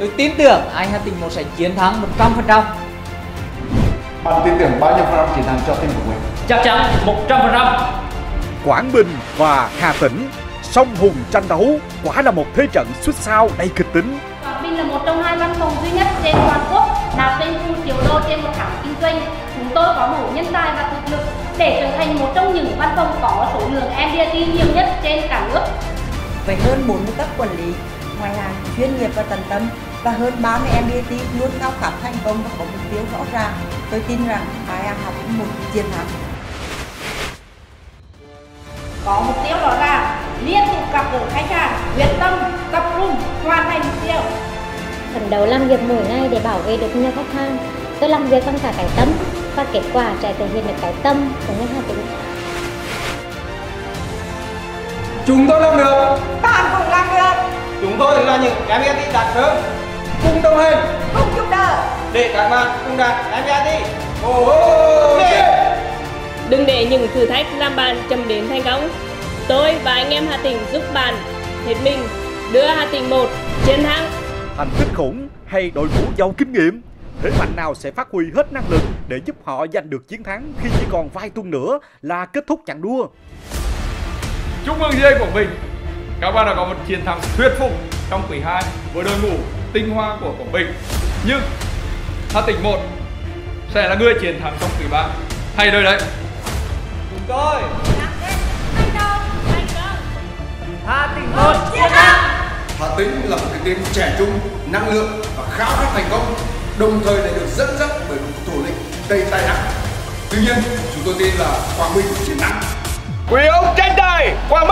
Tôi tin tưởng anh Hà Tĩnh 1 sẽ chiến thắng 100%. Bạn tin tưởng bao nhiêu phần trăm chiến thắng cho team của mình? Chắc chắn 100%. Quảng Bình và Hà Tĩnh song hùng tranh đấu, quả là một thế trận xuất sao đầy kịch tính. Quảng Bình là một trong 2 văn phòng duy nhất trên toàn quốc đạt doanh thu triệu đô trên một tháng kinh doanh. Chúng tôi có đủ nhân tài và thực lực để trở thành một trong những văn phòng có số lượng MDRT nhiều nhất trên cả nước. Với hơn 40 cấp quản lý, ngoài hàng chuyên nghiệp và tận tâm và hơn 30 MDRT luôn khao khát thành công và có mục tiêu rõ ràng, tôi tin rằng Hà Tĩnh 1 chiến thắng. Có mục tiêu rõ ràng, liên tục gặp gỡ khách hàng, quyết tâm, tập trung, hoàn thành mục tiêu. Phấn đấu làm việc mỗi ngày để bảo vệ được nhiều khách hàng. Tôi làm việc bằng cả cái tâm và kết quả sẽ thể hiện được cái tâm của người Hà Tĩnh. Chúng tôi làm được. Bạn cũng làm được. Chúng tôi là những MDRT đạt sớm, cùng đồng hành, Cùng giúp đỡ để các bạn cùng đạt MDRT. Đừng để những thử thách làm bạn chậm đến thành công. Tôi và anh em Hà Tĩnh giúp bạn hết mình đưa Hà Tĩnh 1 chiến thắng. Thành tích khủng hay đội ngũ giàu kinh nghiệm? Thế mạnh nào sẽ phát huy hết năng lực để giúp họ giành được chiến thắng khi chỉ còn vài tuần nữa là kết thúc chặng đua? Chúc mừng GA Quảng Bình, các bạn đã có một chiến thắng thuyết phục trong quý 2 với đội ngũ tinh hoa của Quảng Bình. Nhưng Hà Tĩnh 1 sẽ là người chiến thắng trong quý 3. Hay đời đấy. Chúng tôi Hà Tĩnh 1 chiến thắng. Hà Tĩnh là một cái team trẻ trung, năng lượng và khao khát thành công, đồng thời lại được dẫn dắt bởi một thủ lĩnh đầy tài năng. Tuy nhiên, chúng tôi tin là Quảng Bình chiến thắng. Quý ông tranh tài Quảng Bình.